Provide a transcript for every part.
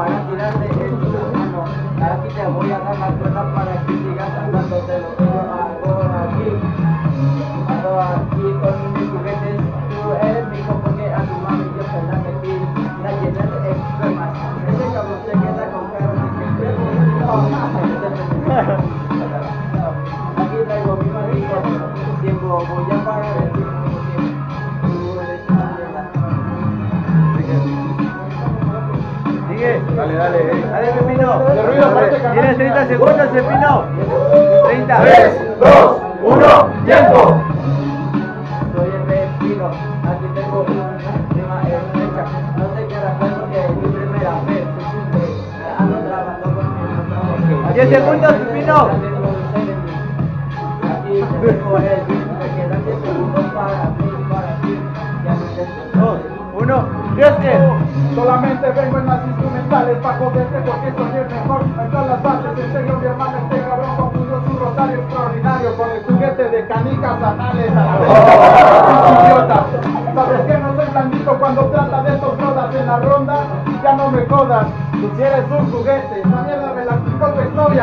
para tirarte en tu mano. Aquí te voy a dar la cuerda para que sigas andando de lo que yo hago aquí. Ando aquí con mis juguetes, tú eres mi hijo porque a tu mami yo se la metí. La llené de extremas, ese cabrón se queda con carne que aquí traigo mi maldito tiempo, voy a parar el tiempo. Sigue. Dale, dale. Dale, Pepino. De ruido, parece que Tienes 30 segundos, Pepino. 30. 3, 2, 1, tiempo. Soy el Pepino, aquí tengo una prima hecha. No sé qué era porque es mi primera vez. Ando trabajando con mi hermano. 10 segundos, Pepino. Aquí tengo el beat, me quedan 10 segundos para ti. Ya no sé. 2, 1. Dios que. Solamente vengo en las instrumentales pa' joderte porque soy el mejor. En todas las bases, en serio mi hermano este cabrón confundió su rosario extraordinario con el juguete de canicas anales a la vez. Idiota, ¿sabes que no soy blandito cuando trata de estos brodas en la ronda? Ya no me jodas, tú si eres un juguete, esa mierda me la explicó tu exnovia.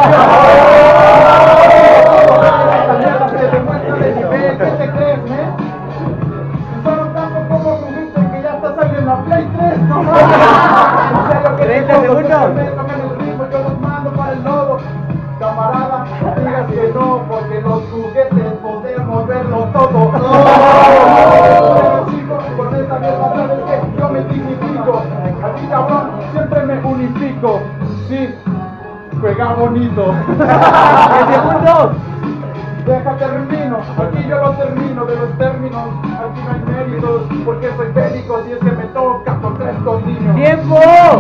Esta mierda se demuestra de nivel, ¿qué te crees, Solo tanto como juguete que ya está saliendo la Play 3, no mames. En serio que 30 segundos. Tomen el ritmo, yo los mando para el nodo. Camarada, no digas que no, porque los juguetes podemos verlo todo. Pero chicos, con esta mierda sabes que yo me dignifico. Aquí cabrón, siempre me unifico. Sí, juega bonito. 10 segundos. Deja termino, aquí yo lo termino de los términos, aquí no hay méritos, porque soy bélico si es que me toca por 3 con niños. ¡Tiempo!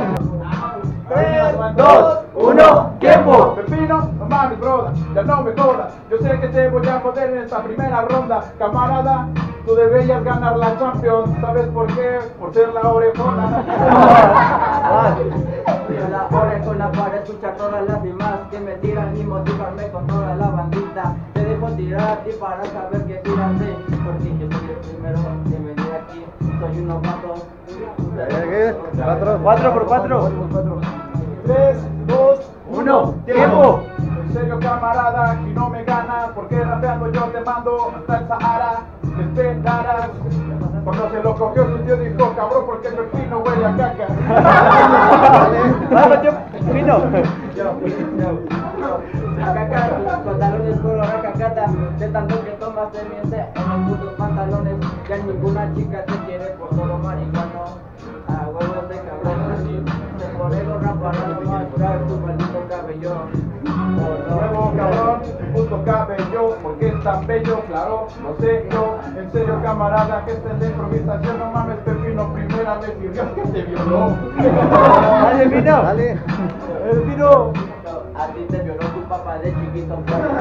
3, 2, 1, tiempo. Pepino, no mames, broda, ya no me jodas. Yo sé que te voy a joder en esta primera ronda. Camarada, tú deberías ganar la Champions. ¿Sabes por qué? Por ser la orejona. Yo la orejona para escuchar todas las demás que me tiran y motivarme con toda la bandita. Te dejo tirar a ti para saber que tiraste, porque yo soy el primero que venir aquí. Soy un novato. 4 por 4. 3, 2, 1, tiempo. En serio camarada, aquí no me ganas, porque rapeando yo te mando hasta el Sahara, que te darás. Cuando se lo cogió su tío dijo, cabrón, porque el pepino huele a caca. Vamos, Pepino. Caca, pantalones color a cacata. De tanto que tomas te miente en los putos pantalones. Ya ninguna chica te quiere por todo marihuano. A huevos de cabrón así. Se pone gorra para no mostrar tu maldito cabello. Nuevo cabrón, puto cabello, porque es tan bello, claro, lo sé yo. En serio camarada, que esta es la improvisación, no mames Pepino, primera vez y Dios que te violó. Dale, Pepino. Dale. Pepino. A ti te violó tu papá de chiquito.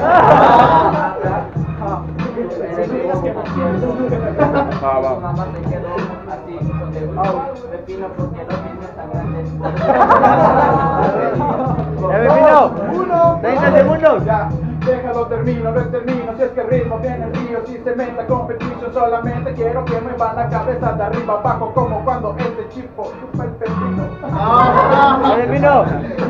Eres vivo como cierto. Tu mamá te quedó así de Pepino porque no tienes tan grandes. Ya, Pepino. 30 segundos. Ya, déjalo termino, no termino, si es que el ritmo viene el río, si se meta competición, solamente quiero que me van la cabeza de arriba abajo, como cuando este chico chupa el pepino. Dale, Pepino.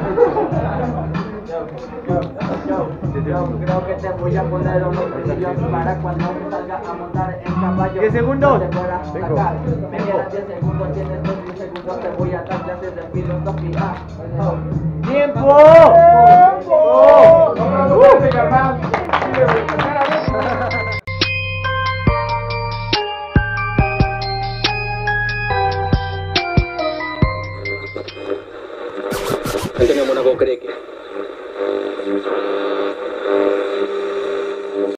Yo creo que te voy a poner unos brillos para cuando salga a montar en caballo. 10 segundos. No te puedas sacar. Me quedan 10 segundos, tienes 2 segundos, te voy a dar clases de filosofía. ¡Tiempo! Antonio Mónaco cree que